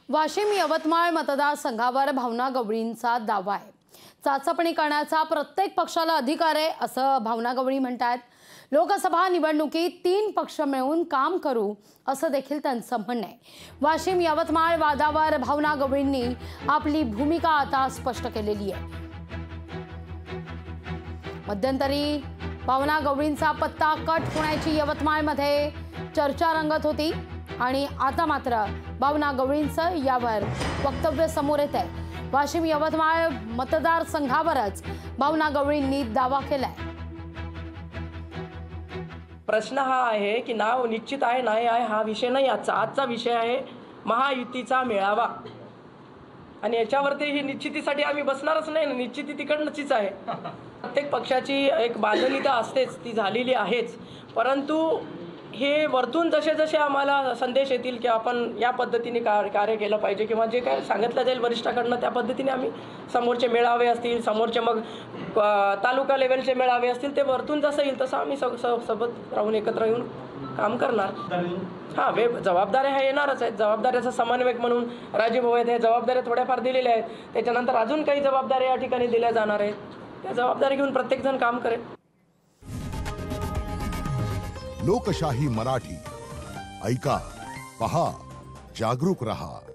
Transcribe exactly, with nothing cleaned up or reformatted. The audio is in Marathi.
वाशिम यवतमाळ मतदारसंघावर भावना गवळींचा दावा आहे। चाचपणी करण्याचा प्रत्येक पक्षाला अधिकार आहे असं भावना गवळी म्हणतात। लोकसभा निवडणुकीत तीन पक्ष मिळून काम करू असं देखील त्यांचं म्हणणं आहे। वाशिम यवतमाळ वादावर भावना गवळींनी आपली भूमिका आता स्पष्ट केलेली आहे। मध्यंतरी भावना गवळींचा पत्ता कट होण्याची यवतमाळमध्ये चर्चा रंगत होती आणि आता मात्र भावना गवळींचं यावर वक्तव्य समोर येत आहे। वाशिम यवतमाळ मतदारसंघावरच भावना गवळींनी दावा केलाय। प्रश्न हा आहे की नाव निश्चित आहे नाही आहे हा विषय नाही, आजचा आजचा विषय आहे महायुतीचा मेळावा आणि याच्यावरती ही निश्चितीसाठी आम्ही बसणारच नाही। निश्चिती तिकडनंच आहे। प्रत्येक पक्षाची एक बांधणी तर असतेच, ती झालेली आहेच, परंतु हे वरतून जसे जसे आम्हाला संदेश येतील की आपण या पद्धतीने कार्य केलं पाहिजे किंवा जे काय सांगितलं जाईल वरिष्ठाकडनं त्या पद्धतीने आम्ही समोरचे मेळावे असतील, समोरचे मग तालुका लेवलचे मेळावे असतील, ते वरतून जसं येईल तसं आम्ही सब सोबत राहून एकत्र येऊन काम करणार। हां, वे जबाबदाऱ्या ह्या येणारच आहेत। जबाबदाऱ्याचा समन्वयक म्हणून राजीव भाऊ आहेत, हे जबाबदाऱ्या थोड्याफार दिलेल्या आहेत। त्याच्यानंतर अजून काही जबाबदाऱ्या या ठिकाणी दिल्या जाणार आहेत। त्या जबाबदारी घेऊन प्रत्येकजण काम करेल। लोकशाही मराठी ऐका, पहा, जागरूक रहा।